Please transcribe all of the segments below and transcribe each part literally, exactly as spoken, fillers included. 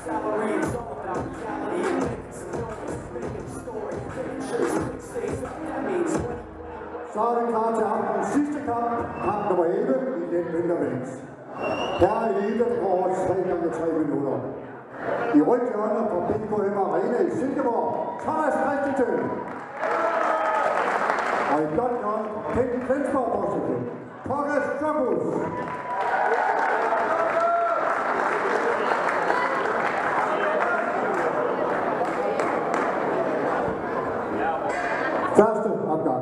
Så er det klar til aftenens sidste kamp, kamp nummer elleve i den vintervægt. Her er elite, der går over tre gange tre minutter. I rødt hjørne fra B K M Arena i Silkeborg, Thomas Christensen. Og i blåt hjørne fra Kent Flensborg, Washington, Pokkes Jobus. Første opgang.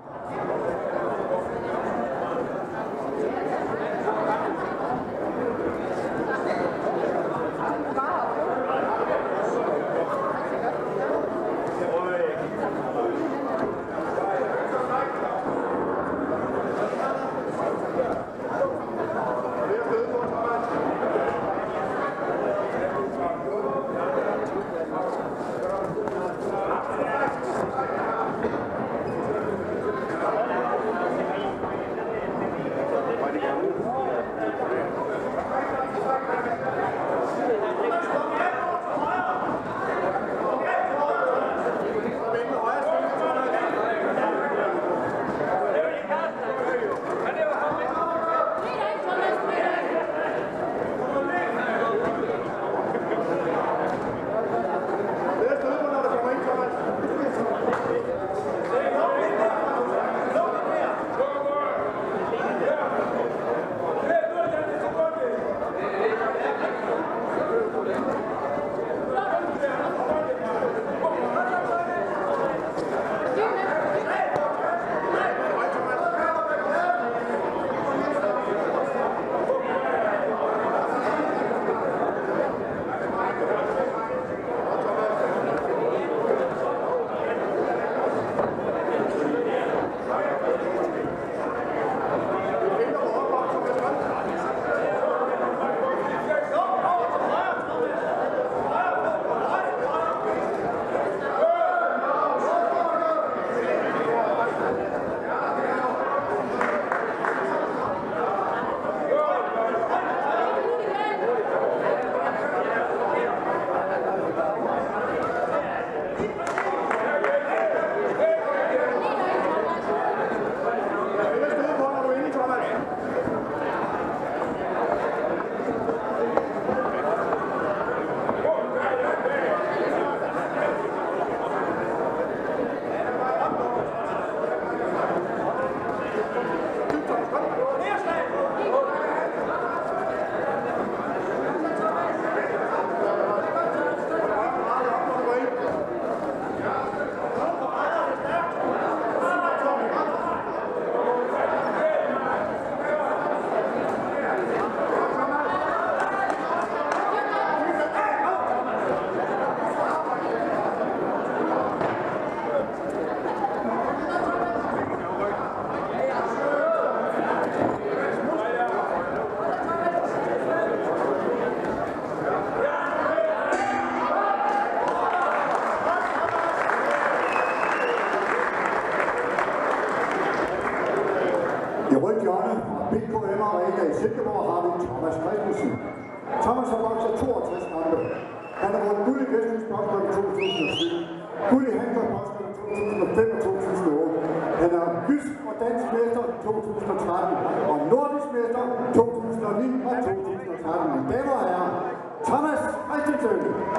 I rødt hjørne fra B K M Arena i Silkeborg har vi Thomas Christensen. Thomas har bokset toogtres kampe. Han har vundet guld i Vestjysk Boksbold i to tusind og syv, guld i Handbold Boksbold i to tusind og fem og to tusind og otte. Han er jysk og dansk mester to tusind og tretten og nordisk mester to tusind og ni og to tusind og tretten. Mine damer og herrer, Thomas Christensen.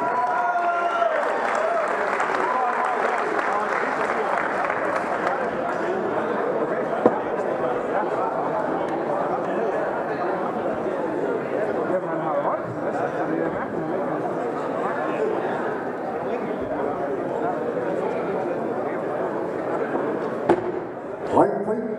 Right, right.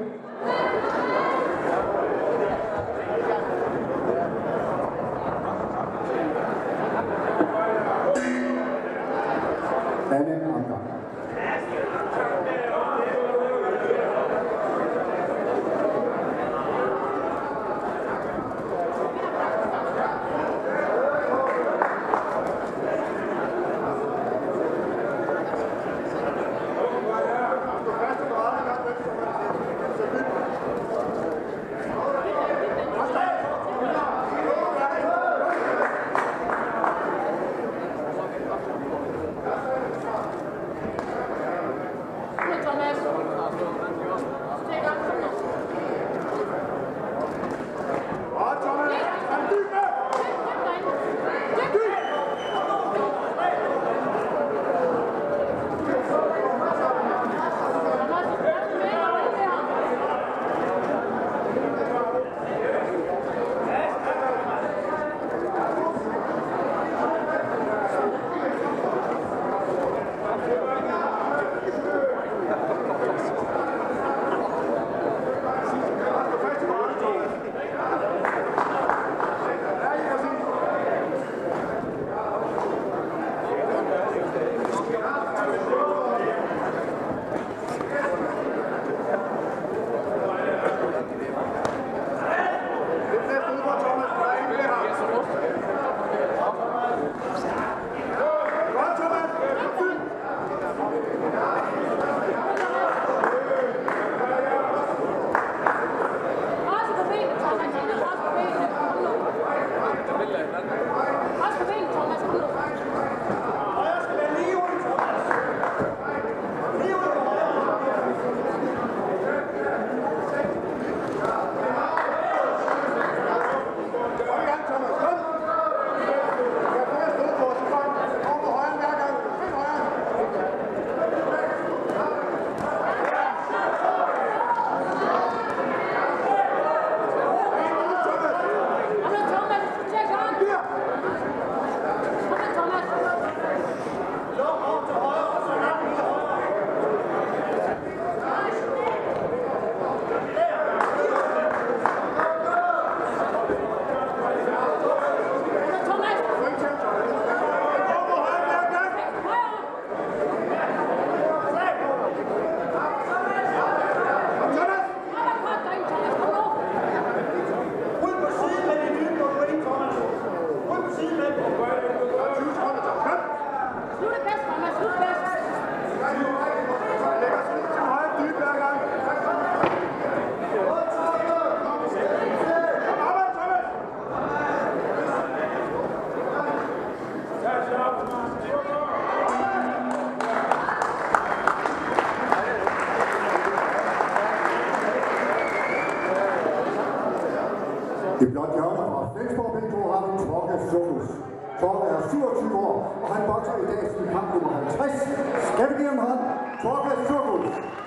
syvogtyve år, og han bokser i dag sin kamp nummer halvtreds. Skal vi give ham hånd? Torben Surgul.